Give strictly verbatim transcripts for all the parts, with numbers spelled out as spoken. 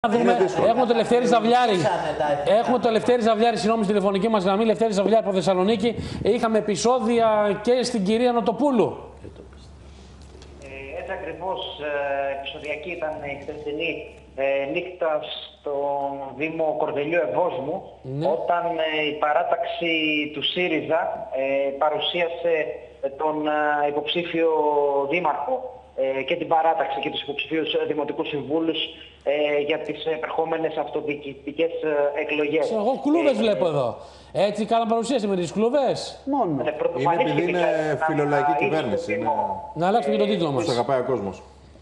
Έχουμε το Λευτέρη Ζαβλιάρη. Έχουμε το Λευτέρη Ζαβλιάρη, συγγνώμη, στη τηλεφωνική μας γραμμή. Λευτέρη Ζαβλιάρη από Θεσσαλονίκη. Είχαμε επεισόδια και στην κυρία Νοτοπούλου. Ε, έτσι ακριβώς ε, επεισοδιακή ήταν η χθεσινή ε, νύχτα στο Δήμο Κορδελιού Ευόσμου, ναι. όταν ε, η παράταξη του ΣΥΡΙΖΑ ε, παρουσίασε τον ε, υποψήφιο δήμαρχο και την παράταξη και τους υποψηφίους δημοτικούς συμβούλους ε, για τις επερχόμενες αυτοδιοικητικές εκλογές. Εγώ κλούβες ε, βλέπω εδώ. Έτσι κάναν παρουσίαση με τις κλούβες. Μόνο. Είναι επειδή είναι φιλολαϊκή κυβέρνηση. Είναι... Να αλλάξουμε και τον τίτλο μας. Τους αγαπάει ο κόσμος.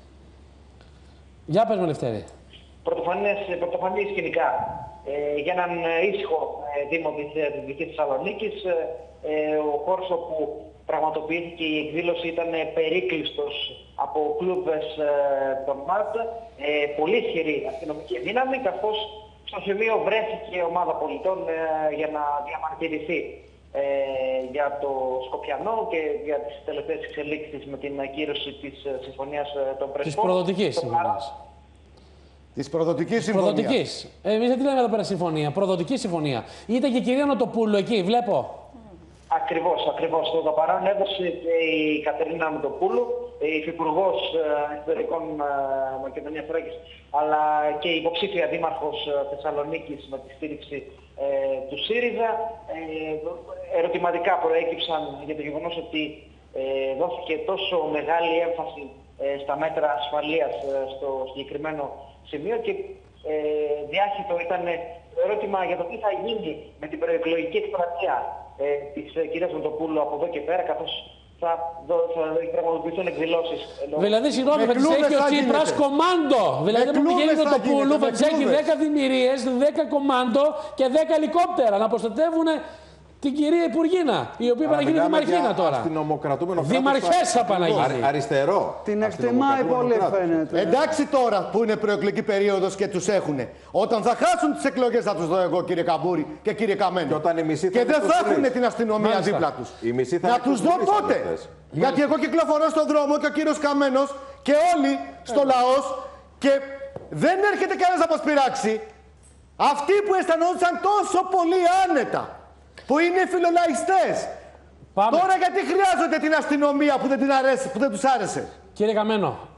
Για πες με, Λευτέρη. Πρωτοφανή σκηνικά. Ε, για έναν ήσυχο ε, δήμο της Δυτικής Θεσσαλονίκης, ε, ο χώρος όπου πραγματοποιήθηκε η εκδήλωση ήταν περίκλειστος από κλούβες ε, των ΜΑΤ, ε, πολύ ισχυρή αστυνομική δύναμη, καθώς στο σημείο βρέθηκε ομάδα πολιτών ε, για να διαμαρτυρηθεί ε, για το Σκοπιανό και για τις τελευταίες εξελίξεις με την ακύρωση της συμφωνίας των Πρεσπών. Της προδοτικής συμφωνίας. Της προδοτικής συμφωνίας. Εμείς δεν τη λέμε εδώ πέρα συμφωνία, προδοτική συμφωνία. Ήταν και η κυρία Νοτοπούλου εκεί, βλέπω. Ακριβώς, ακριβώς. Το παρόν έδωσε και η Κατερίνα Νοτοπούλου, η Υφυπουργός Εσωτερικών Μακεδονίας Θράκης, αλλά και η υποψήφια Δήμαρχος Θεσσαλονίκης με τη στήριξη ε, του ΣΥΡΙΖΑ. Ε, ερωτηματικά προέκυψαν για το γεγονός ότι ε, δόθηκε τόσο μεγάλη έμφαση ε, στα μέτρα ασφαλείας ε, στο συγκεκριμένο σημείο και ε, διάχυτο ήταν το ερώτημα για το τι θα γίνει με την προεκλογική εκστρατεία ε, της ε, κυρίας Νοτοπούλου από εδώ και πέρα, καθώς θα, θα πραγματοποιηθούν εκδηλώσεις. Δηλαδή, συγγνώμη, θα τις έχει ο Τσίπρας κομμάντο. Δηλαδή, δεν πηγαίνει η Νοτοπούλου, θα τις έχει δέκα δημιουργίες, δέκα κομμάντο και δέκα ελικόπτερα να προστατεύουν την κυρία Υπουργίνα, η οποία θα γίνει δημαρχίνα τώρα. Δημαρχέσα Παναγία. Αριστερό. Την εκτιμάει πολύ, φαίνεται. Εντάξει τώρα που είναι προεκλογική περίοδος και τους έχουνε. Όταν θα χάσουν τις εκλογές θα τους δω εγώ, κύριε Καμπούρη και κύριε Καμένο. Και, όταν η και δεν θα έχουν την αστυνομία Μάλιστα. δίπλα τους. Να τους δω πότε. Γιατί εγώ κυκλοφορώ στον δρόμο και ο κύριος Καμένος και όλοι στο λαός και δεν έρχεται κανένας να μας πειράξει. Αυτοί που αισθανόντουσαν τόσο πολύ άνετα, που είναι φιλολαϊστές. Τώρα γιατί χρειάζονται την αστυνομία που δεν, την αρέσει, που δεν τους άρεσε. Κύριε Καμένο,